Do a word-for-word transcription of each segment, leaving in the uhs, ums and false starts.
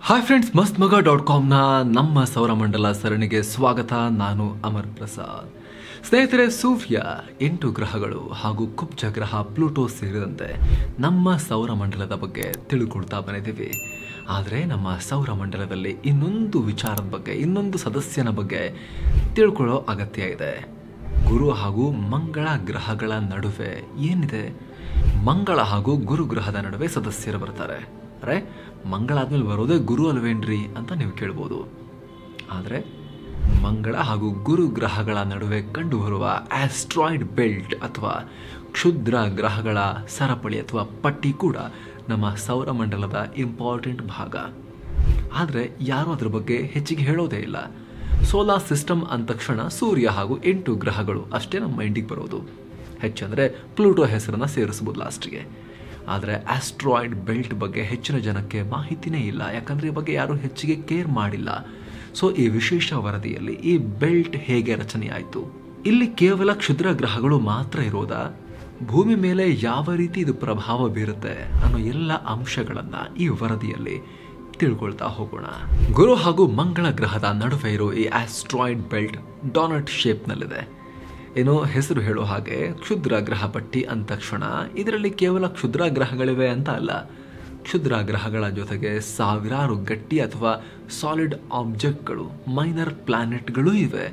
Hi friends, ಮಸ್ತ್ ಮಗ dot ಕಾಮ್ನ ನಮ್ಮ ಸೌರಮಂಡಲ ಸರಣಿಗೆ ಸ್ವಾಗತ. ನಾನು ಅಮರ್ ಪ್ರಸಾದ್. ಸ್ನೇಹಿತರೆ, ಸೂರ್ಯ, ಎಂಟು ಗ್ರಹಗಳು ಹಾಗೂ ಕುಬ್ಜ ಗ್ರಹ ಪ್ಲೂಟೋ ಸೇರಿದಂತೆ ನಮ್ಮ ಸೌರಮಂಡಲದ ಬಗ್ಗೆ ತಿಳ್ಕೊಳ್ತಾ ಬಂದಿದ್ದೀವಿ. ಆದರೆ ನಮ್ಮ ಸೌರಮಂಡಲದಲ್ಲಿ ಇನ್ನೊಂದು ವಿಚಾರದ ಬಗ್ಗೆ, ಇನ್ನೊಂದು ಸದಸ್ಯನ ಬಗ್ಗೆ ತಿಳ್ಕೊಳ್ಳೋ ಅಗತ್ಯ ಇದೆ. ಗುರು ಹಾಗೂ ಮಂಗಳ ಗ್ರಹಗಳ ನಡುವೆ ಏನಿದೆ? ಮಂಗಳ ಹಾಗೂ ಗುರು ಗ್ರಹದ ನಡುವೆ ಸದಸ್ಯರು ಬರ್ತಾರೆ. ಅರೆ, ಮಂಗಳ ಆದ್ಮೇಲೆ ಬರೋದೇ ಗುರು ಅಲ್ವೇನ್ರಿ ಅಂತ ನೀವು ಕೇಳ್ಬೋದು. ಆದರೆ ಮಂಗಳ ಹಾಗೂ ಗುರು ಗ್ರಹಗಳ ನಡುವೆ ಕಂಡುಬರುವ ಆಸ್ಟ್ರಾಯ್ಡ್ ಬೆಲ್ಟ್ ಅಥವಾ ಕ್ಷುದ್ರ ಗ್ರಹಗಳ ಸರಪಳಿ ಅಥವಾ ಪಟ್ಟಿ ಕೂಡ ನಮ್ಮ ಸೌರಮಂಡಲದ ಇಂಪಾರ್ಟೆಂಟ್ ಭಾಗ. ಆದರೆ ಯಾರೂ ಅದ್ರ ಬಗ್ಗೆ ಹೆಚ್ಚಿಗೆ ಹೇಳೋದೇ ಇಲ್ಲ. ಸೋಲಾರ್ ಸಿಸ್ಟಮ್ ಅಂದ ತಕ್ಷಣ ಸೂರ್ಯ ಹಾಗೂ ಎಂಟು ಗ್ರಹಗಳು ಅಷ್ಟೇ ನಮ್ಮ ಮೈಂಡಿಗೆ ಬರೋದು. ಹೆಚ್ಚಂದರೆ ಪ್ಲೂಟೋ ಹೆಸರನ್ನು ಸೇರಿಸ್ಬೋದು ಲಾಸ್ಟಿಗೆ. ಆದರೆ ಆಸ್ಟ್ರಾಯ್ಡ್ ಬೆಲ್ಟ್ ಬಗ್ಗೆ ಹೆಚ್ಚಿನ ಜನಕ್ಕೆ ಮಾಹಿತಿನೇ ಇಲ್ಲ, ಯಾಕಂದರೆ ಈ ಬಗ್ಗೆ ಯಾರೂ ಹೆಚ್ಚಿಗೆ ಕೇರ್ ಮಾಡಿಲ್ಲ. ಸೊ ಈ ವಿಶೇಷ ವರದಿಯಲ್ಲಿ ಈ ಬೆಲ್ಟ್ ಹೇಗೆ ರಚನೆಯಾಯಿತು, ಇಲ್ಲಿ ಕೇವಲ ಕ್ಷುದ್ರ ಗ್ರಹಗಳು ಮಾತ್ರ ಇರೋದಾ, ಭೂಮಿ ಮೇಲೆ ಯಾವ ರೀತಿ ಇದು ಪ್ರಭಾವ ಬೀರುತ್ತೆ ಅನ್ನೋ ಎಲ್ಲ ಅಂಶಗಳನ್ನು ಈ ವರದಿಯಲ್ಲಿ ತಿಳ್ಕೊಳ್ತಾ ಹೋಗೋಣ. ಗುರು ಹಾಗೂ ಮಂಗಳ ಗ್ರಹದ ನಡುವೆ ಇರೋ ಈ ಆಸ್ಟ್ರಾಯ್ಡ್ ಬೆಲ್ಟ್ ಡಾನಟ್ ಶೇಪ್ನಲ್ಲಿದೆ. ಏನೋ ಹೆಸರು ಹೇಳೋ ಹಾಗೆ ಕ್ಷುದ್ರ ಗ್ರಹ ಪಟ್ಟಿ ಅಂದ ತಕ್ಷಣ ಇದರಲ್ಲಿ ಕೇವಲ ಕ್ಷುದ್ರ ಗ್ರಹಗಳಿವೆ ಅಂತ ಅಲ್ಲ. ಕ್ಷುದ್ರ ಗ್ರಹಗಳ ಜೊತೆಗೆ ಸಾವಿರಾರು ಗಟ್ಟಿ ಅಥವಾ ಸಾಲಿಡ್ ಆಬ್ಜೆಕ್ಟ್ಗಳು, ಮೈನರ್ ಪ್ಲಾನೆಟ್ಗಳು ಇವೆ.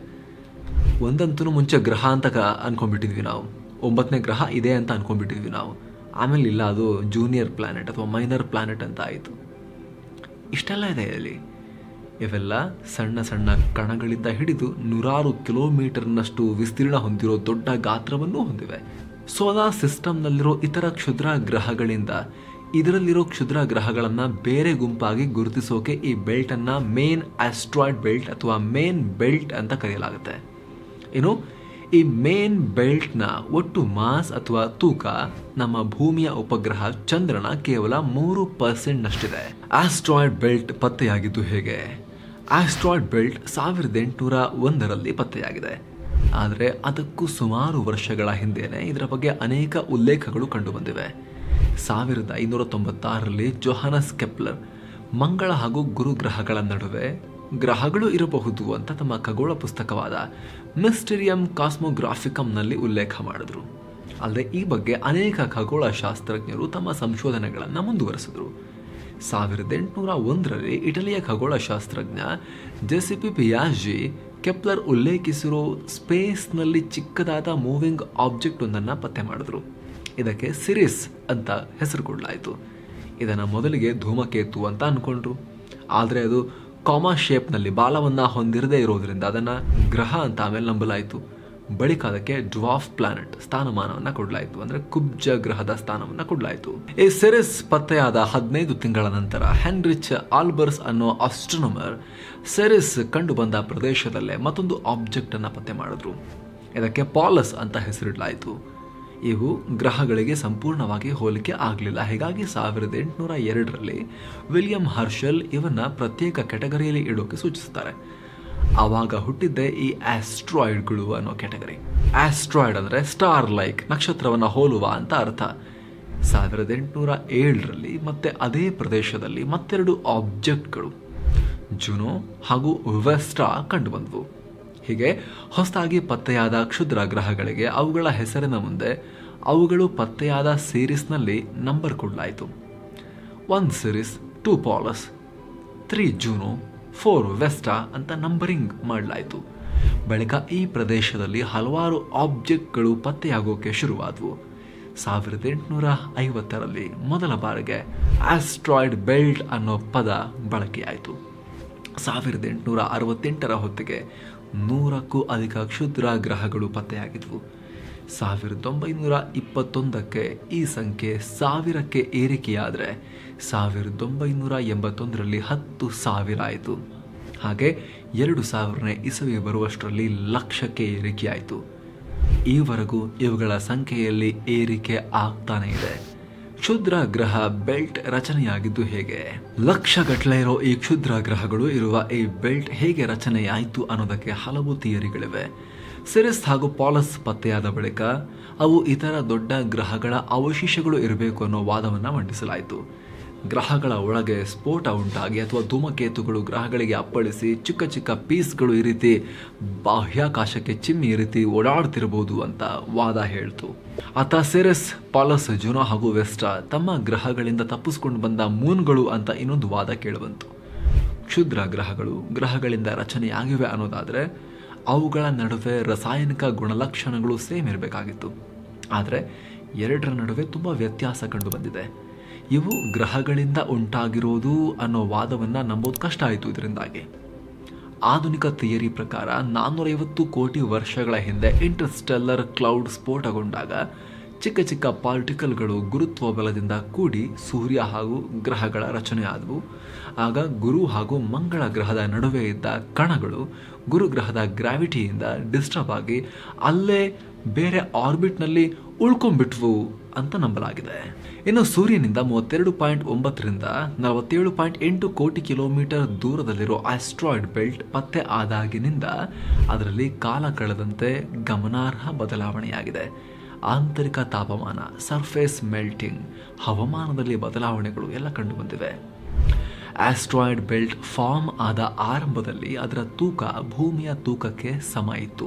ಒಂದಂತೂ ಮುಂಚೆ ಗ್ರಹ ಅಂತ ಅನ್ಕೊಂಡ್ಬಿಟ್ಟಿದ್ವಿ ನಾವು, ಒಂಬತ್ತನೇ ಗ್ರಹ ಇದೆ ಅಂತ ಅನ್ಕೊಂಡ್ಬಿಟ್ಟಿದ್ವಿ ನಾವು. ಆಮೇಲೆ ಇಲ್ಲ, ಅದು ಜೂನಿಯರ್ ಪ್ಲಾನೆಟ್ ಅಥವಾ ಮೈನರ್ ಪ್ಲಾನೆಟ್ ಅಂತ ಆಯಿತು. ಇಷ್ಟೆಲ್ಲ ಇದೆ ಇಲ್ಲಿ. ಇವೆಲ್ಲ ಸಣ್ಣ ಸಣ್ಣ ಕಣಗಳಿಂದ ಹಿಡಿದು ನೂರಾರು ಕಿಲೋಮೀಟರ್ನಷ್ಟು ವಿಸ್ತೀರ್ಣ ಹೊಂದಿರೋ ದೊಡ್ಡ ಗಾತ್ರವನ್ನು ಹೊಂದಿವೆ. ಸೋಲಾರ್ ಸಿಸ್ಟಮ್ನಲ್ಲಿರೋ ಇತರ ಕ್ಷುದ್ರ ಗ್ರಹಗಳಿಂದ ಇದರಲ್ಲಿರೋ ಕ್ಷುದ್ರ ಗ್ರಹಗಳನ್ನು ಬೇರೆ ಗುಂಪಾಗಿ ಗುರುತಿಸೋಕೆ ಈ ಬೆಲ್ಟನ್ನು ಮೇನ್ ಆಸ್ಟ್ರಾಯ್ಡ್ ಬೆಲ್ಟ್ ಅಥವಾ ಮೇನ್ ಬೆಲ್ಟ್ ಅಂತ ಕರೆಯಲಾಗುತ್ತೆ. ಏನು, ಈ ಮೇನ್ ಬೆಲ್ಟ್ನ ಒಟ್ಟು ಮಾಸ್ ಅಥವಾ ತೂಕ ನಮ್ಮ ಭೂಮಿಯ ಉಪಗ್ರಹ ಚಂದ್ರನ ಕೇವಲ ಮೂರು ಪರ್ಸೆಂಟ್ ನಷ್ಟಿದೆ. ಆಸ್ಟ್ರಾಯ್ಡ್ ಬೆಲ್ಟ್ ಪತ್ತೆಯಾಗಿದ್ದು ಹೇಗೆ? ಆಸ್ಟ್ರಾಯ್ಡ್ ಬೆಲ್ಟ್ ಸಾವಿರದ ಎಂಟುನೂರ ಒಂದರಲ್ಲಿ ಪತ್ತೆಯಾಗಿದೆ. ಆದರೆ ಅದಕ್ಕೂ ಸುಮಾರು ವರ್ಷಗಳ ಹಿಂದೆಯೇ ಇದರ ಬಗ್ಗೆ ಅನೇಕ ಉಲ್ಲೇಖಗಳು ಕಂಡುಬಂದಿವೆ. ಸಾವಿರದ ಐನೂರ ತೊಂಬತ್ತಾರರಲ್ಲಿ ಜೊಹಾನಸ್ ಕೆಪ್ಲರ್ ಮಂಗಳ ಹಾಗೂ ಗುರು ಗ್ರಹಗಳ ನಡುವೆ ಗ್ರಹಗಳು ಇರಬಹುದು ಅಂತ ತಮ್ಮ ಖಗೋಳ ಪುಸ್ತಕವಾದ ಮಿಸ್ಟೀರಿಯಂ ಕಾಸ್ಮೋಗ್ರಾಫಿಕಮ್ನಲ್ಲಿ ಉಲ್ಲೇಖ ಮಾಡಿದ್ರು. ಅಲ್ಲದೆ ಈ ಬಗ್ಗೆ ಅನೇಕ ಖಗೋಳ ಶಾಸ್ತ್ರಜ್ಞರು ತಮ್ಮ ಸಂಶೋಧನೆಗಳನ್ನು ಮುಂದುವರೆಸಿದ್ರು. ಸಾವಿರದ ಎಂಟುನೂರ ಒಂದರಲ್ಲಿ ಇಟಲಿಯ ಖಗೋಳ ಶಾಸ್ತ್ರಜ್ಞ ಜೆಸಿಪಿ ಪಿಯಾಜಿ ಕೆಪ್ಲರ್ ಉಲ್ಲೇಖಿಸಿರೋ ಸ್ಪೇಸ್ನಲ್ಲಿ ಚಿಕ್ಕದಾದ ಮೂವಿಂಗ್ ಆಬ್ಜೆಕ್ಟ್ ಒಂದನ್ನು ಪತ್ತೆ ಮಾಡಿದ್ರು. ಇದಕ್ಕೆ ಸಿರಿಸ್ ಅಂತ ಹೆಸರು ಕೊಡಲಾಯಿತು. ಇದನ್ನು ಮೊದಲಿಗೆ ಧೂಮಕೇತು ಅಂತ ಅಂದ್ಕೊಂಡ್ರು. ಆದರೆ ಅದು ಕಾಮಾ ಶೇಪ್ನಲ್ಲಿ ಬಾಲವನ್ನು ಹೊಂದಿರದೇ ಇರೋದ್ರಿಂದ ಅದನ್ನು ಗ್ರಹ ಅಂತ ಆಮೇಲೆ ನಂಬಲಾಯಿತು. ಬಳಿಕ ಅದಕ್ಕೆ ಡ್ವಾರ್ಫ್ ಪ್ಲಾನೆಟ್ ಸ್ಥಾನಮಾನವನ್ನು ಕೊಡಲಾಯಿತು, ಅಂದರೆ ಕುಬ್ಜ ಗ್ರಹದ ಸ್ಥಾನವನ್ನು ಕೊಡಲಾಯಿತು. ಈ ಸಿರಿಸ್ ಪತ್ತೆಯಾದ ಹದಿನೈದು ತಿಂಗಳ ನಂತರ ಹೆನ್ರಿಚ್ ಆಲ್ಬರ್ಸ್ ಅನ್ನೋ ಆಸ್ಟ್ರೋನಮರ್ ಸಿರಿಸ್ ಕಂಡು ಬಂದ ಪ್ರದೇಶದಲ್ಲೇ ಮತ್ತೊಂದು ಆಬ್ಜೆಕ್ಟ್ ಅನ್ನು ಪತ್ತೆ ಮಾಡಿದ್ರು. ಇದಕ್ಕೆ ಪಾಲಸ್ ಅಂತ ಹೆಸರಿಡಲಾಯಿತು. ಇವು ಗ್ರಹಗಳಿಗೆ ಸಂಪೂರ್ಣವಾಗಿ ಹೋಲಿಕೆ ಆಗಲಿಲ್ಲ. ಹೀಗಾಗಿ ಸಾವಿರದ ಎಂಟುನೂರ ಎರಡರಲ್ಲಿ ವಿಲಿಯಂ ಹರ್ಷಲ್ ಇವನ್ನ ಪ್ರತ್ಯೇಕ ಕ್ಯಾಟಗರಿಯಲ್ಲಿ ಇಡೋಕೆ ಸೂಚಿಸುತ್ತಾರೆ. ಆವಾಗ ಹುಟ್ಟಿದ್ದೆ ಈ ಆಸ್ಟ್ರಾಯ್ಡ್ಗಳು ಅನ್ನೋ ಕ್ಯಾಟಗರಿ. ಆಸ್ಟ್ರಾಯ್ಡ್ ಅಂದರೆ ಸ್ಟಾರ್ ಲೈಕ್, ನಕ್ಷತ್ರವನ್ನು ಹೋಲುವ ಅಂತ ಅರ್ಥ. ಸಾವಿರದ ಎಂಟುನೂರ ಏಳರಲ್ಲಿ ಮತ್ತೆ ಅದೇ ಪ್ರದೇಶದಲ್ಲಿ ಮತ್ತೆರಡು ಆಬ್ಜೆಕ್ಟ್ಗಳು ಜುನೋ ಹಾಗೂ ವೆಸ್ಟಾ ಕಂಡುಬಂದವು. ಹೀಗೆ ಹೊಸದಾಗಿ ಪತ್ತೆಯಾದ ಕ್ಷುದ್ರ ಗ್ರಹಗಳಿಗೆ ಅವುಗಳ ಹೆಸರಿನ ಮುಂದೆ ಅವುಗಳು ಪತ್ತೆಯಾದ ಸೀರೀಸ್ನಲ್ಲಿ ನಂಬರ್ ಕೊಡಲಾಯಿತು. One Ceres, two Pallas, three Juno, four Vesta ಅಂತ ನಂಬರಿಂಗ್ ಮಾಡಲಾಯಿತು. ಬಳಿಕ ಈ ಪ್ರದೇಶದಲ್ಲಿ ಹಲವಾರು ಆಬ್ಜೆಕ್ಟ್ಗಳು ಪತ್ತೆಯಾಗೋಕೆ ಶುರುವಾದವು. ಸಾವಿರದ ಎಂಟುನೂರ ಐವತ್ತರಲ್ಲಿ ಮೊದಲ ಬಾರಿಗೆ ಆಸ್ಟ್ರಾಯ್ಡ್ ಬೆಲ್ಟ್ ಅನ್ನೋ ಪದ ಬಳಕೆಯಾಯಿತು. ಸಾವಿರದ ಎಂಟುನೂರ ಅರವತ್ತೆಂಟರ ಹೊತ್ತಿಗೆ ನೂರಕ್ಕೂ ಅಧಿಕ ಕ್ಷುದ್ರ ಗ್ರಹಗಳು ಪತ್ತೆಯಾಗಿದ್ವು. ಸಾವಿರದ ಒಂಬೈನೂರ ಇಪ್ಪತ್ತೊಂದಕ್ಕೆ ಈ ಸಂಖ್ಯೆ ಸಾವಿರಕ್ಕೆ ಏರಿಕೆಯಾದರೆ ಸಾವಿರದ ಒಂಬೈನೂರ ಎಂಬತ್ತೊಂದರಲ್ಲಿ ಹತ್ತು ಸಾವಿರ ಆಯಿತು. ಹಾಗೆ ಎರಡು ಸಾವಿರನೇ ಇಸವಿ ಬರುವಷ್ಟರಲ್ಲಿ ಲಕ್ಷಕ್ಕೆ ಏರಿಕೆಯಾಯಿತು. ಈವರೆಗೂ ಇವುಗಳ ಸಂಖ್ಯೆಯಲ್ಲಿ ಏರಿಕೆ ಆಗ್ತಾನೆ ಇದೆ. ಕ್ಷುದ್ರ ಗ್ರಹ ಬೆಲ್ಟ್ ರಚನೆಯಾಗಿದ್ದು ಹೇಗೆ? ಲಕ್ಷಗಟ್ಟಲೆ ಇರೋ ಈ ಕ್ಷುದ್ರ ಗ್ರಹಗಳು ಇರುವ ಈ ಬೆಲ್ಟ್ ಹೇಗೆ ರಚನೆಯಾಯಿತು ಅನ್ನೋದಕ್ಕೆ ಹಲವು ಥಿಯರಿಗಳಿವೆ. ಸಿರಿಸ್ ಹಾಗೂ ಪಾಲಸ್ ಪತ್ತೆಯಾದ ಬಳಿಕ ಅವು ಇತರ ದೊಡ್ಡ ಗ್ರಹಗಳ ಅವಶೇಷಗಳು ಇರಬೇಕು ಅನ್ನೋ ವಾದವನ್ನು ಮಂಡಿಸಲಾಯಿತು. ಗ್ರಹಗಳ ಒಳಗೆ ಸ್ಫೋಟ ಉಂಟಾಗಿ ಅಥವಾ ಧೂಮಕೇತುಗಳು ಗ್ರಹಗಳಿಗೆ ಅಪ್ಪಳಿಸಿ ಚಿಕ್ಕ ಚಿಕ್ಕ ಪೀಸ್ಗಳು ಈ ರೀತಿ ಬಾಹ್ಯಾಕಾಶಕ್ಕೆ ಚಿಮ್ಮಿ ಈ ರೀತಿ ಓಡಾಡ್ತಿರಬಹುದು ಅಂತ ವಾದ ಹೇಳ್ತು. ಆತ ಸಿರಿಸ್, ಪಾಲಸ್, ಜುನೋ ಹಾಗೂ ವೆಸ್ಟಾ ತಮ್ಮ ಗ್ರಹಗಳಿಂದ ತಪ್ಪಿಸ್ಕೊಂಡು ಬಂದ ಮೂನ್ಗಳು ಅಂತ ಇನ್ನೊಂದು ವಾದ ಕೇಳಿಬಂತು. ಕ್ಷುದ್ರ ಗ್ರಹಗಳು ಗ್ರಹಗಳಿಂದ ರಚನೆಯಾಗಿವೆ ಅನ್ನೋದಾದ್ರೆ ಅವುಗಳ ನಡುವೆ ರಾಸಾಯನಿಕ ಗುಣಲಕ್ಷಣಗಳು ಸೇಮ್ ಇರಬೇಕಾಗಿತ್ತು. ಆದರೆ ಎರಡರ ನಡುವೆ ತುಂಬ ವ್ಯತ್ಯಾಸ ಕಂಡು ಬಂದಿದೆ. ಇವು ಗ್ರಹಗಳಿಂದ ಉಂಟಾಗಿರೋದು ಅನ್ನೋ ವಾದವನ್ನು ನಂಬೋದು ಕಷ್ಟ ಆಯಿತು. ಇದರಿಂದಾಗಿ ಆಧುನಿಕ ಥಿಯರಿ ಪ್ರಕಾರ ನಾನ್ನೂರೈವತ್ತು ಕೋಟಿ ವರ್ಷಗಳ ಹಿಂದೆ ಇಂಟರ್ಸ್ಟೆಲ್ಲರ್ ಕ್ಲೌಡ್ ಸ್ಫೋಟಗೊಂಡಾಗ ಚಿಕ್ಕ ಚಿಕ್ಕ ಪಾರ್ಟಿಕಲ್ಗಳು ಗುರುತ್ವ ಬಲದಿಂದ ಕೂಡಿ ಸೂರ್ಯ ಹಾಗೂ ಗ್ರಹಗಳ ರಚನೆ ಆದವು. ಆಗ ಗುರು ಹಾಗೂ ಮಂಗಳ ಗ್ರಹದ ನಡುವೆ ಇದ್ದ ಕಣಗಳು ಗುರುಗ್ರಹದ ಗ್ರಾವಿಟಿಯಿಂದ ಡಿಸ್ಟರ್ಬ್ ಆಗಿ ಅಲ್ಲೇ ಬೇರೆ ಆರ್ಬಿಟ್ನಲ್ಲಿ ಉಳ್ಕೊಂಡ್ಬಿಟ್ವು ಅಂತ ನಂಬಲಾಗಿದೆ. ಇನ್ನು ಸೂರ್ಯನಿಂದ ಮೂವತ್ತೆರಡು ಪಾಯಿಂಟ್ ಒಂಬತ್ತರಿಂದ ನಲವತ್ತೇಳು ಪಾಯಿಂಟ್ ಎಂಟು ಕೋಟಿ ಕಿಲೋಮೀಟರ್ ದೂರದಲ್ಲಿರೋ ಆಸ್ಟ್ರಾಯ್ಡ್ ಬೆಲ್ಟ್ ಪತ್ತೆ ಆದಾಗಿನಿಂದ ಅದರಲ್ಲಿ ಕಾಲ ಕಳೆದಂತೆ ಗಮನಾರ್ಹ ಬದಲಾವಣೆಯಾಗಿದೆ. ಆಂತರಿಕ ತಾಪಮಾನ, ಸರ್ಫೇಸ್ ಮೆಲ್ಟಿಂಗ್, ಹವಾಮಾನದಲ್ಲಿ ಬದಲಾವಣೆಗಳು ಎಲ್ಲ ಕಂಡು ಬಂದಿವೆ. ಆಸ್ಟ್ರಾಯ್ಡ್ ಬೆಲ್ಟ್ ಫಾರ್ಮ್ ಆದ ಆರಂಭದಲ್ಲಿ ಅದರ ತೂಕ ಭೂಮಿಯ ತೂಕಕ್ಕೆ ಸಮ ಇತ್ತು.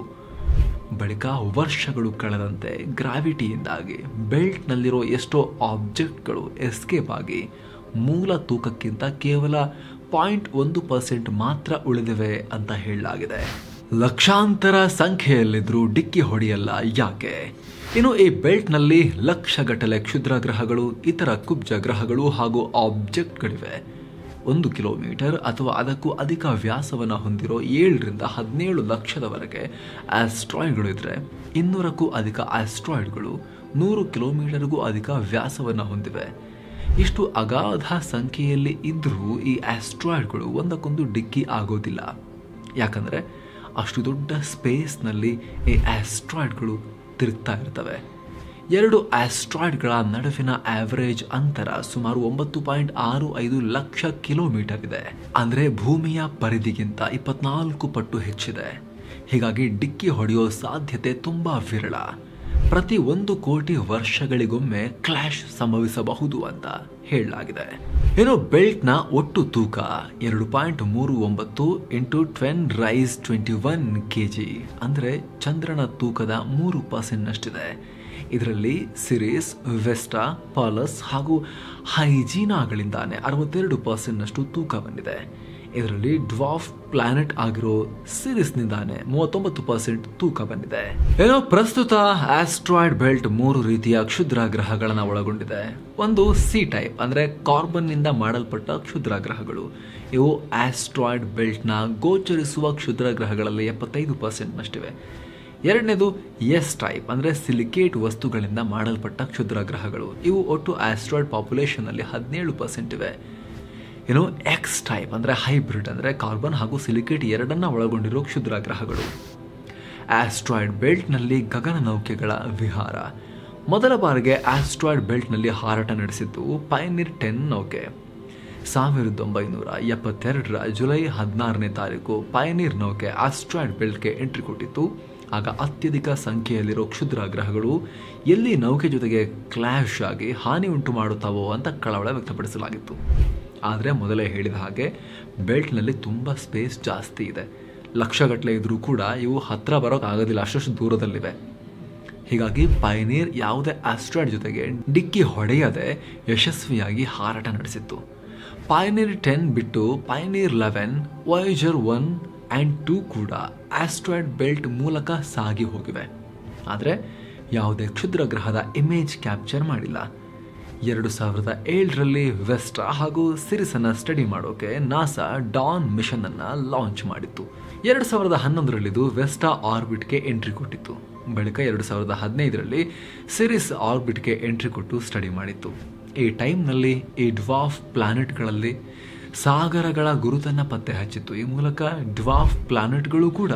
ಬಳಿಕ ವರ್ಷಗಳು ಕಳೆದಂತೆ ಗ್ರಾವಿಟಿಯಿಂದಾಗಿ ಬೆಲ್ಟ್ನಲ್ಲಿರೋ ಎಷ್ಟೋ ಆಬ್ಜೆಕ್ಟ್ಗಳು ಎಸ್ಕೇಪ್ ಆಗಿ ಮೂಲ ತೂಕಕ್ಕಿಂತ ಕೇವಲ ಪಾಯಿಂಟ್ ಒಂದು ಪರ್ಸೆಂಟ್ ಮಾತ್ರ ಉಳಿದಿವೆ ಅಂತ ಹೇಳಲಾಗಿದೆ. ಲಕ್ಷಾಂತರ ಸಂಖ್ಯೆಯಲ್ಲಿದ್ರೂ ಡಿಕ್ಕಿ ಹೊಡೆಯಲ್ಲ ಯಾಕೆ? ಇನ್ನು ಈ ಬೆಲ್ಟ್ನಲ್ಲಿ ಲಕ್ಷಗಟ್ಟಲೆ ಕ್ಷುದ್ರ ಗ್ರಹಗಳು, ಇತರ ಕುಬ್ಜ ಗ್ರಹಗಳು ಹಾಗೂ ಆಬ್ಜೆಕ್ಟ್ಗಳಿವೆ. ಒಂದು ಕಿಲೋಮೀಟರ್ ಅಥವಾ ಅದಕ್ಕೂ ಅಧಿಕ ವ್ಯಾಸವನ್ನು ಹೊಂದಿರೋ ಏಳರಿಂದ ಹದಿನೇಳು ಲಕ್ಷದವರೆಗೆ ಆಸ್ಟ್ರಾಯ್ಡ್ಗಳು ಇದ್ರೆ, ಇನ್ನೂರಕ್ಕೂ ಅಧಿಕ ಆಸ್ಟ್ರಾಯ್ಡ್ಗಳು ನೂರು ಕಿಲೋಮೀಟರ್ಗೂ ಅಧಿಕ ವ್ಯಾಸವನ್ನು ಹೊಂದಿವೆ. ಇಷ್ಟು ಅಗಾಧ ಸಂಖ್ಯೆಯಲ್ಲಿ ಇದ್ರೂ ಈ ಆಸ್ಟ್ರಾಯ್ಡ್ಗಳು ಒಂದಕ್ಕೊಂದು ಡಿಕ್ಕಿ ಆಗೋದಿಲ್ಲ. ಯಾಕಂದರೆ ಅಷ್ಟು ದೊಡ್ಡ ಸ್ಪೇಸ್ನಲ್ಲಿ ಈ ಆಸ್ಟ್ರಾಯ್ಡ್ಗಳು ತಿರುಗ್ತಾ ಇರ್ತವೆ. ಎರಡು ಆಸ್ಟ್ರಾಯ್ಡ್ಗಳ ನಡುವಿನ ಆವರೇಜ್ ಅಂತರ ಸುಮಾರು ಒಂಬತ್ತು ಪಾಯಿಂಟ್ ಆರು ಐದು ಲಕ್ಷ ಕಿಲೋಮೀಟರ್ ಇದೆ. ಅಂದರೆ ಭೂಮಿಯ ಪರಿಧಿಗಿಂತ ಇಪ್ಪತ್ನಾಲ್ಕು ಪಟ್ಟು ಹೆಚ್ಚಿದೆ. ಹೀಗಾಗಿ ಡಿಕ್ಕಿ ಹೊಡೆಯೋ ಸಾಧ್ಯತೆ ತುಂಬಾ ವಿರಳ. ಪ್ರತಿ ಒಂದು ಕೋಟಿ ವರ್ಷಗಳಿಗೊಮ್ಮೆ ಕ್ಲಾಶ್ ಸಂಭವಿಸಬಹುದು ಅಂತ ಹೇಳಲಾಗಿದೆ. ಇನ್ನು ಬೆಲ್ಟ್ನ ಒಟ್ಟು ತೂಕ ಎರಡು ಪಾಯಿಂಟ್ ಮೂರು ಒಂಬತ್ತು into ten raise twenty one kg, ಅಂದರೆ ಚಂದ್ರನ ತೂಕದ ಮೂರು ಪರ್ಸೆಂಟ್ನಷ್ಟಿದೆ. ಇದರಲ್ಲಿ ಸಿರಿಸ್, ವೆಸ್ಟಾ, ಪಾಲಸ್ ಹಾಗೂ ಹೈಜೀನಾಗಳಿಂದಾನೆ ಅರವತ್ತೆರಡು ಪರ್ಸೆಂಟ್ನಷ್ಟು ತೂಕ ಬಂದಿದೆ. ಇದರಲ್ಲಿ ಡ್ವಾರ್ಫ್ ಪ್ಲಾನೆಟ್ ಆಗಿರೋ ಸಿರಿಸ್ನಿಂದಾನೆ ಮೂವತ್ತೊಂಬತ್ತು ಪರ್ಸೆಂಟ್ ತೂಕ ಬಂದಿದೆ. ಏನೋ ಪ್ರಸ್ತುತ ಆಸ್ಟ್ರಾಯ್ಡ್ ಬೆಲ್ಟ್ ಮೂರು ರೀತಿಯ ಕ್ಷುದ್ರ ಗ್ರಹಗಳನ್ನು ಒಳಗೊಂಡಿದೆ. ಒಂದು ಸಿ ಟೈಪ್, ಅಂದರೆ ಕಾರ್ಬನ್ ನಿಂದ ಮಾಡಲ್ಪಟ್ಟ ಕ್ಷುದ್ರ ಗ್ರಹಗಳು. ಇವು ಆಸ್ಟ್ರಾಯ್ಡ್ ಬೆಲ್ಟ್ನ ಗೋಚರಿಸುವ ಕ್ಷುದ್ರ ಗ್ರಹಗಳಲ್ಲಿ ಎಪ್ಪತ್ತೈದು ಪರ್ಸೆಂಟ್ ನಷ್ಟಿವೆ. ಎರಡನೇದು ಎಸ್ ಟೈಪ್, ಅಂದರೆ ಸಿಲಿಕೇಟ್ ವಸ್ತುಗಳಿಂದ ಮಾಡಲ್ಪಟ್ಟ ಕ್ಷುದ್ರ ಗ್ರಹಗಳು. ಇವು ಒಟ್ಟು ಆಸ್ಟ್ರಾಯ್ಡ್ ಪಾಪ್ಯುಲೇಷನ್ ಅಲ್ಲಿ ಹದಿನೇಳು ಪರ್ಸೆಂಟ್ ಇವೆ. ಇನ್ನು ಎಕ್ಸ್ ಟೈಪ್, ಅಂದರೆ ಹೈಬ್ರಿಡ್, ಅಂದರೆ ಕಾರ್ಬನ್ ಹಾಗೂ ಸಿಲಿಕೇಟ್ ಎರಡನ್ನ ಒಳಗೊಂಡಿರೋ ಕ್ಷುದ್ರ ಗ್ರಹಗಳು. ಆಸ್ಟ್ರಾಯ್ಡ್ ಬೆಲ್ಟ್ನಲ್ಲಿ ಗಗನ ನೌಕೆಗಳ ವಿಹಾರ. ಮೊದಲ ಬಾರಿಗೆ ಆಸ್ಟ್ರಾಯ್ಡ್ ಬೆಲ್ಟ್ನಲ್ಲಿ ಹಾರಾಟ ನಡೆಸಿದ್ದು ಪಯನೀರ್ ಟೆನ್ ನೌಕೆ. ಸಾವಿರದ ಒಂಬೈನೂರ ಎಪ್ಪತ್ತೆರಡರ ಜುಲೈ ಹದಿನಾರನೇ ತಾರೀಕು ಪಯನೀರ್ ನೌಕೆ ಆಸ್ಟ್ರಾಯ್ಡ್ ಬೆಲ್ಟ್ಗೆ ಎಂಟ್ರಿ ಕೊಟ್ಟಿತ್ತು. ಆಗ ಅತ್ಯಧಿಕ ಸಂಖ್ಯೆಯಲ್ಲಿರೋ ಕ್ಷುದ್ರ ಗ್ರಹಗಳು ಎಲ್ಲಿ ನೌಕೆ ಜೊತೆಗೆ ಕ್ಲಾಶ್ ಆಗಿ ಹಾನಿ ಉಂಟು ಮಾಡುತ್ತಾವೋ ಅಂತ ಕಳವಳ ವ್ಯಕ್ತಪಡಿಸಲಾಗಿತ್ತು. ಆದರೆ ಮೊದಲೇ ಹೇಳಿದ ಹಾಗೆ ಬೆಲ್ಟ್ನಲ್ಲಿ ತುಂಬ ಸ್ಪೇಸ್ ಜಾಸ್ತಿ ಇದೆ. ಲಕ್ಷಗಟ್ಟಲೆ ಇದ್ರೂ ಕೂಡ ಇವು ಹತ್ರ ಬರೋಕ್ಕಾಗೋದಿಲ್ಲ, ಅಷ್ಟಷ್ಟು ದೂರದಲ್ಲಿವೆ. ಹೀಗಾಗಿ ಪಯನೀರ್ ಯಾವುದೇ ಆಸ್ಟ್ರಾಯ್ಡ್ ಜೊತೆಗೆ ಡಿಕ್ಕಿ ಹೊಡೆಯದೆ ಯಶಸ್ವಿಯಾಗಿ ಹಾರಾಟ ನಡೆಸಿತ್ತು. ಪಯನೀರ್ ಟೆನ್ ಬಿಟ್ಟು Pioneer eleven, Voyager one and two ಕೂಡ ಆಸ್ಟ್ರಾಯ್ಡ್ ಬೆಲ್ಟ್ ಮೂಲಕ ಸಾಗಿ ಹೋಗಿವೆ. ಆದರೆ ಯಾವುದೇ ಕ್ಷುದ್ರ ಗ್ರಹದ ಇಮೇಜ್ ಕ್ಯಾಪ್ಚರ್ ಮಾಡಿಲ್ಲ. ಎರಡು ಸಾವಿರದ ಏಳರಲ್ಲಿ ವೆಸ್ಟಾ ಹಾಗೂ ಸಿರಿಸನ್ನು ಸ್ಟಡಿ ಮಾಡೋಕೆ ನಾಸಾ ಡಾನ್ ಮಿಷನ್ ಅನ್ನು ಲಾಂಚ್ ಮಾಡಿತ್ತು. ಎರಡು ಸಾವಿರದ ಹನ್ನೊಂದರಲ್ಲಿದು ವೆಸ್ಟಾ ಆರ್ಬಿಟ್ಗೆ ಎಂಟ್ರಿ ಕೊಟ್ಟಿತ್ತು. ಬಳಿಕ ಎರಡು ಸಾವಿರದ ಹದಿನೈದರಲ್ಲಿ ಸಿರಿಸ್ ಆರ್ಬಿಟ್ಗೆ ಎಂಟ್ರಿ ಕೊಟ್ಟು ಸ್ಟಡಿ ಮಾಡಿತ್ತು. ಈ ಟೈಮ್ನಲ್ಲಿ ಈ ಡ್ವಾರ್ಫ್ ಪ್ಲಾನೆಟ್ಗಳಲ್ಲಿ ಸಾಗರಗಳ ಗುರುತನ್ನು ಪತ್ತೆ ಹಚ್ಚಿತ್ತು. ಈ ಮೂಲಕ ಡ್ವಾರ್ಫ್ ಪ್ಲಾನೆಟ್ಗಳು ಕೂಡ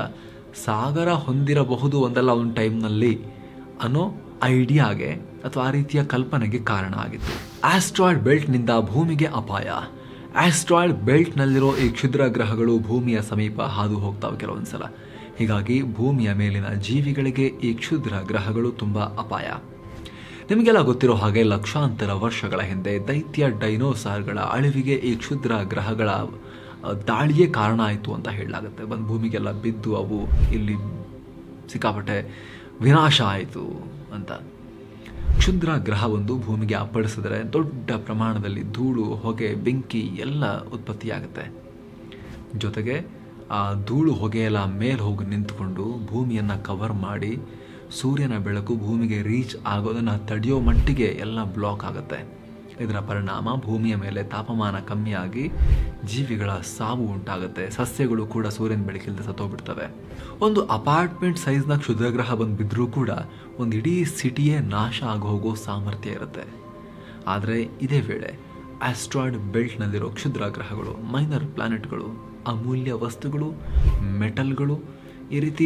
ಸಾಗರ ಹೊಂದಿರಬಹುದು ಒಂದಲ್ಲ ಒಂದು ಟೈಮ್ನಲ್ಲಿ ಅನ್ನೋ ಐಡಿಯಾಗೆ ಅಥವಾ ಆ ರೀತಿಯ ಕಲ್ಪನೆಗೆ ಕಾರಣ ಆಗಿತ್ತು. ಆಸ್ಟ್ರಾಯ್ಡ್ ಬೆಲ್ಟ್ನಿಂದ ಭೂಮಿಗೆ ಅಪಾಯ. ಆಸ್ಟ್ರಾಯ್ಡ್ ಬೆಲ್ಟ್ನಲ್ಲಿರೋ ಈ ಕ್ಷುದ್ರ ಗ್ರಹಗಳು ಭೂಮಿಯ ಸಮೀಪ ಹಾದು ಹೋಗ್ತಾವೆ ಕೆಲವೊಂದ್ಸಲ. ಹೀಗಾಗಿ ಭೂಮಿಯ ಮೇಲಿನ ಜೀವಿಗಳಿಗೆ ಈ ಕ್ಷುದ್ರ ಗ್ರಹಗಳು ತುಂಬ ಅಪಾಯ. ನಿಮಗೆಲ್ಲ ಗೊತ್ತಿರೋ ಹಾಗೆ ಲಕ್ಷಾಂತರ ವರ್ಷಗಳ ಹಿಂದೆ ದೈತ್ಯ ಡೈನೋಸಾರ್ಗಳ ಅಳಿವಿಗೆ ಈ ಕ್ಷುದ್ರ ಗ್ರಹಗಳ ದಾಳಿಯೇ ಕಾರಣ ಆಯಿತು ಅಂತ ಹೇಳಲಾಗುತ್ತೆ. ಬಂದು ಭೂಮಿಗೆಲ್ಲ ಬಿದ್ದು ಅವು ಇಲ್ಲಿ ಸಿಕ್ಕಾಪಟ್ಟೆ ವಿನಾಶ ಆಯಿತು ಅಂತ. ಕ್ಷುದ್ರ ಗ್ರಹ ಒಂದು ಭೂಮಿಗೆ ಅಪ್ಪಳಿಸಿದ್ರೆ ದೊಡ್ಡ ಪ್ರಮಾಣದಲ್ಲಿ ಧೂಳು, ಹೊಗೆ, ಬೆಂಕಿ ಎಲ್ಲ ಉತ್ಪತ್ತಿಯಾಗುತ್ತೆ. ಜೊತೆಗೆ ಆ ಧೂಳು ಹೊಗೆಯೆಲ್ಲ ಮೇಲೆ ಹೋಗಿ ನಿಂತ್ಕೊಂಡು ಭೂಮಿಯನ್ನು ಕವರ್ ಮಾಡಿ ಸೂರ್ಯನ ಬೆಳಕು ಭೂಮಿಗೆ ರೀಚ್ ಆಗೋದನ್ನು ತಡೆಯೋ ಮಟ್ಟಿಗೆ ಎಲ್ಲ ಬ್ಲಾಕ್ ಆಗುತ್ತೆ. ಇದರ ಪರಿಣಾಮ ಭೂಮಿಯ ಮೇಲೆ ತಾಪಮಾನ ಕಮ್ಮಿಯಾಗಿ ಜೀವಿಗಳ ಸಾವು ಉಂಟಾಗುತ್ತೆ. ಸಸ್ಯಗಳು ಕೂಡ ಸೂರ್ಯನ ಬೆಳಕಿಲ್ಲದೆ ಸತ್ತೋಗ್ಬಿಡ್ತವೆ. ಒಂದು ಅಪಾರ್ಟ್ಮೆಂಟ್ ಸೈಜ್ನ ಕ್ಷುದ್ರಗ್ರಹ ಬಂದು ಬಿದ್ದರೂ ಕೂಡ ಒಂದು ಇಡೀ ಸಿಟಿಯೇ ನಾಶ ಆಗಿ ಹೋಗೋ ಸಾಮರ್ಥ್ಯ ಇರುತ್ತೆ. ಆದರೆ ಇದೇ ವೇಳೆ ಆಸ್ಟ್ರಾಯ್ಡ್ ಬೆಲ್ಟ್ನಲ್ಲಿರೋ ಕ್ಷುದ್ರ ಗ್ರಹಗಳು, ಮೈನರ್ ಪ್ಲಾನೆಟ್ಗಳು, ಅಮೂಲ್ಯ ವಸ್ತುಗಳು, ಮೆಟಲ್ಗಳು ಈ ರೀತಿ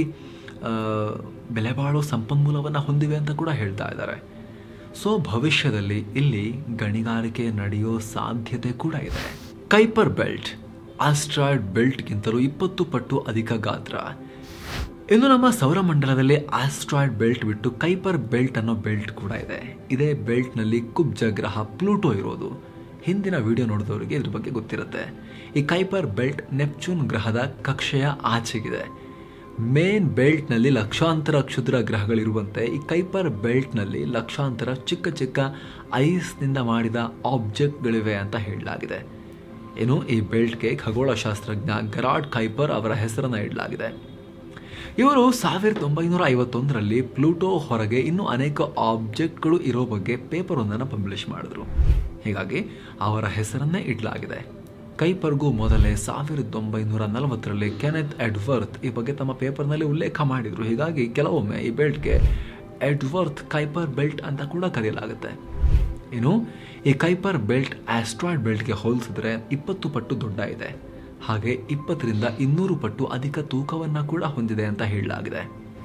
ಬೆಲೆ ಬಾಳೋ ಸಂಪನ್ಮೂಲವನ್ನು ಹೊಂದಿವೆ ಅಂತ ಕೂಡ ಹೇಳ್ತಾ ಇದ್ದಾರೆ. ಸೊ ಭವಿಷ್ಯದಲ್ಲಿ ಇಲ್ಲಿ ಗಣಿಗಾರಿಕೆ ನಡೆಯೋ ಸಾಧ್ಯತೆ ಕೂಡ ಇದೆ. ಕೈಪರ್ ಬೆಲ್ಟ್ ಆಸ್ಟ್ರಾಯ್ಡ್ ಬೆಲ್ಟ್ಗಿಂತಲೂ ಇಪ್ಪತ್ತು ಪಟ್ಟು ಅಧಿಕ ಗಾತ್ರ. ಇನ್ನು ನಮ್ಮ ಸೌರಮಂಡಲದಲ್ಲಿ ಆಸ್ಟ್ರಾಯ್ಡ್ ಬೆಲ್ಟ್ ಬಿಟ್ಟು ಕೈಪರ್ ಬೆಲ್ಟ್ ಅನ್ನೋ ಬೆಲ್ಟ್ ಕೂಡ ಇದೆ. ಇದೇ ಬೆಲ್ಟ್ನಲ್ಲಿ ಕುಬ್ಜ ಗ್ರಹ ಪ್ಲೂಟೋ ಇರೋದು. ಹಿಂದಿನ ವಿಡಿಯೋ ನೋಡಿದವರಿಗೆ ಇದ್ರ ಬಗ್ಗೆ ಗೊತ್ತಿರುತ್ತೆ. ಈ ಕೈಪರ್ ಬೆಲ್ಟ್ ನೆಪ್ಚೂನ್ ಗ್ರಹದ ಕಕ್ಷೆಯ ಆಚೆಗಿದೆ. ಮೇನ್ ಬೆಲ್ಟ್ನಲ್ಲಿ ಲಕ್ಷಾಂತರ ಕ್ಷುದ್ರ ಗ್ರಹಗಳಿರುವಂತೆ ಈ ಕೈಪರ್ ಬೆಲ್ಟ್ನಲ್ಲಿ ಲಕ್ಷಾಂತರ ಚಿಕ್ಕ ಚಿಕ್ಕ ಐಸ್ನಿಂದ ಮಾಡಿದ ಆಬ್ಜೆಕ್ಟ್ಗಳಿವೆ ಅಂತ ಹೇಳಲಾಗಿದೆ. ಇನ್ನು ಈ ಬೆಲ್ಟ್ಗೆ ಖಗೋಳಶಾಸ್ತ್ರಜ್ಞ ಗೆರಾರ್ಡ್ ಕೈಪರ್ ಅವರ ಹೆಸರನ್ನು ಇಡಲಾಗಿದೆ. ಇವರು ಸಾವಿರದ ಒಂಬೈನೂರ ಐವತ್ತೊಂದರಲ್ಲಿ ಪ್ಲೂಟೋ ಹೊರಗೆ ಇನ್ನೂ ಅನೇಕ ಆಬ್ಜೆಕ್ಟ್ಗಳು ಇರೋ ಬಗ್ಗೆ ಪೇಪರ್ ಒಂದನ್ನು ಪಬ್ಲಿಷ್ ಮಾಡಿದ್ರು. ಹೀಗಾಗಿ ಅವರ ಹೆಸರನ್ನೇ ಇಡಲಾಗಿದೆ. ಕೈಪರ್ಗೂ ಮೊದಲೇ ಸಾವಿರದ ಒಂಬೈನೂರ ನಲವತ್ತರಲ್ಲಿ ಕೆನೆತ್ ಎಡ್ವರ್ತ್ ಈ ಬಗ್ಗೆ ತಮ್ಮ ಪೇಪರ್ನಲ್ಲಿ ಉಲ್ಲೇಖ ಮಾಡಿದರು. ಹೀಗಾಗಿ ಕೆಲವೊಮ್ಮೆ ಈ ಬೆಲ್ಟ್ಗೆ ಎಡ್ವರ್ತ್ ಕೈಪರ್ ಬೆಲ್ಟ್ ಅಂತ ಕೂಡ ಕರೆಯಲಾಗುತ್ತೆ. ಇನ್ನು ಈ ಕೈಪರ್ ಬೆಲ್ಟ್ ಆಸ್ಟ್ರಾಯ್ಡ್ ಬೆಲ್ಟ್ಗೆ ಹೋಲಿಸಿದ್ರೆ ಇಪ್ಪತ್ತು ಪಟ್ಟು ದೊಡ್ಡ ಇದೆ. ಹಾಗೆ ಇಪ್ಪತ್ತರಿಂದ ಇನ್ನೂರು ಪಟ್ಟು ಅಧಿಕ ತೂಕವನ್ನು ಕೂಡ ಹೊಂದಿದೆ ಅಂತ ಹೇಳಲಾಗಿದೆ.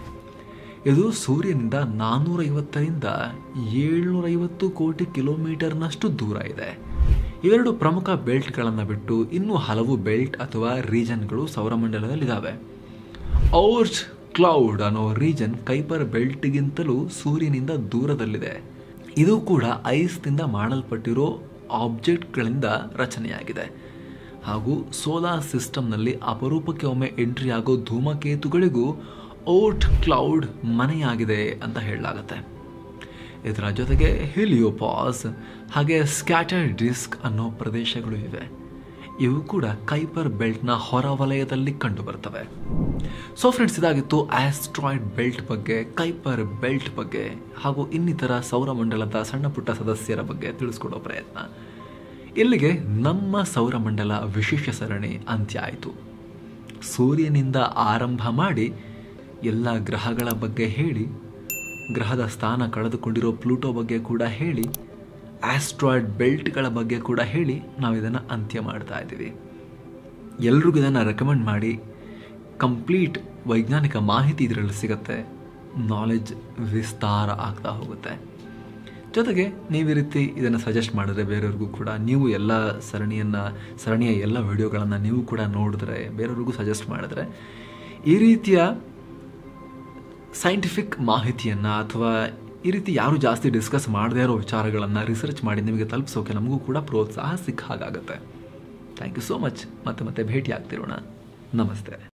ಇದು ಸೂರ್ಯನಿಂದ ನಾನ್ನೂರೈವತ್ತರಿಂದ ಏಳ್ನೂರೈವತ್ತು ಕೋಟಿ ಕಿಲೋಮೀಟರ್ನಷ್ಟು ದೂರ ಇದೆ. ಇವೆರಡು ಪ್ರಮುಖ ಬೆಲ್ಟ್ಗಳನ್ನು ಬಿಟ್ಟು ಇನ್ನೂ ಹಲವು ಬೆಲ್ಟ್ ಅಥವಾ ರೀಜನ್ಗಳು ಸೌರಮಂಡಲದಲ್ಲಿದ್ದಾವೆ. ಓರ್ಟ್ ಕ್ಲೌಡ್ ಅನ್ನೋ ರೀಜನ್ ಕೈಪರ್ ಬೆಲ್ಟ್ಗಿಂತಲೂ ಸೂರ್ಯನಿಂದ ದೂರದಲ್ಲಿದೆ. ಇದು ಕೂಡ ಐಸ್ನಿಂದ ಮಾಡಲ್ಪಟ್ಟಿರೋ ಆಬ್ಜೆಕ್ಟ್ಗಳಿಂದ ರಚನೆಯಾಗಿದೆ. ಹಾಗೂ ಸೋಲಾರ್ ಸಿಸ್ಟಮ್ನಲ್ಲಿ ಅಪರೂಪಕ್ಕೆ ಒಮ್ಮೆ ಎಂಟ್ರಿ ಆಗೋ ಧೂಮಕೇತುಗಳಿಗೂ ಓರ್ಟ್ ಕ್ಲೌಡ್ ಮನೆಯಾಗಿದೆ ಅಂತ ಹೇಳಲಾಗುತ್ತೆ. ಇದರ ಜೊತೆಗೆ ಹಿಲಿಯೋಪಾಸ್ ಹಾಗೆ ಸ್ಕ್ಯಾಟರ್ ಡಿಸ್ಕ್ ಅನ್ನೋ ಪ್ರದೇಶಗಳು ಇವೆ. ಇವು ಕೂಡ ಕೈಪರ್ ಬೆಲ್ಟ್ನ ಹೊರವಲಯದಲ್ಲಿ ಕಂಡು ಬರ್ತವೆ. ಸೊ ಫ್ರೆಂಡ್ಸ್, ಇದಾಗಿತ್ತು ಆಸ್ಟ್ರಾಯ್ಡ್ ಬೆಲ್ಟ್ ಬಗ್ಗೆ, ಕೈಪರ್ ಬೆಲ್ಟ್ ಬಗ್ಗೆ ಹಾಗೂ ಇನ್ನಿತರ ಸೌರಮಂಡಲದ ಸಣ್ಣ ಪುಟ್ಟ ಸದಸ್ಯರ ಬಗ್ಗೆ ತಿಳಿಸ್ಕೊಡೋ ಪ್ರಯತ್ನ. ಇಲ್ಲಿಗೆ ನಮ್ಮ ಸೌರಮಂಡಲ ವಿಶೇಷ ಸರಣಿ ಅಂತ್ಯ ಆಯಿತು. ಸೂರ್ಯನಿಂದ ಆರಂಭ ಮಾಡಿ ಎಲ್ಲ ಗ್ರಹಗಳ ಬಗ್ಗೆ ಹೇಳಿ, ಗ್ರಹದ ಸ್ಥಾನ ಕಳೆದುಕೊಂಡಿರೋ ಪ್ಲೂಟೋ ಬಗ್ಗೆ ಕೂಡ ಹೇಳಿ, ಆಸ್ಟ್ರಾಯ್ಡ್ ಬೆಲ್ಟ್ಗಳ ಬಗ್ಗೆ ಕೂಡ ಹೇಳಿ ನಾವು ಇದನ್ನು ಅಂತ್ಯ ಮಾಡ್ತಾ ಇದ್ದೀವಿ. ಎಲ್ರಿಗೂ ಇದನ್ನು ರೆಕಮೆಂಡ್ ಮಾಡಿ. ಕಂಪ್ಲೀಟ್ ವೈಜ್ಞಾನಿಕ ಮಾಹಿತಿ ಇದರಲ್ಲಿ ಸಿಗುತ್ತೆ. ನಾಲೆಜ್ ವಿಸ್ತಾರ ಆಗ್ತಾ ಹೋಗುತ್ತೆ. ಜೊತೆಗೆ ನೀವು ಈ ರೀತಿ ಇದನ್ನು ಸಜೆಸ್ಟ್ ಮಾಡಿದ್ರೆ ಬೇರೆಯವ್ರಿಗೂ ಕೂಡ, ನೀವು ಎಲ್ಲ ಸರಣಿಯನ್ನು ಸರಣಿಯ ಎಲ್ಲ ವಿಡಿಯೋಗಳನ್ನು ನೀವು ಕೂಡ ನೋಡಿದ್ರೆ ಬೇರೆಯವ್ರಿಗೂ ಸಜೆಸ್ಟ್ ಮಾಡಿದ್ರೆ ಈ ರೀತಿಯ ಸೈಂಟಿಫಿಕ್ ಮಾಹಿತಿಯನ್ನು ಅಥವಾ ಈ ರೀತಿ ಯಾರು ಜಾಸ್ತಿ ಡಿಸ್ಕಸ್ ಮಾಡದೇ ಇರೋ ವಿಚಾರಗಳನ್ನು ರಿಸರ್ಚ್ ಮಾಡಿ ನಿಮಗೆ ತಲುಪಿಸೋಕೆ ನಮಗೂ ಕೂಡ ಪ್ರೋತ್ಸಾಹ ಸಿಕ್ಕ ಹಾಗಾಗುತ್ತೆ. Thank you so much. ಮತ್ತೆ ಮತ್ತೆ ಭೇಟಿ ಆಗ್ತಿರೋಣ. ನಮಸ್ತೆ.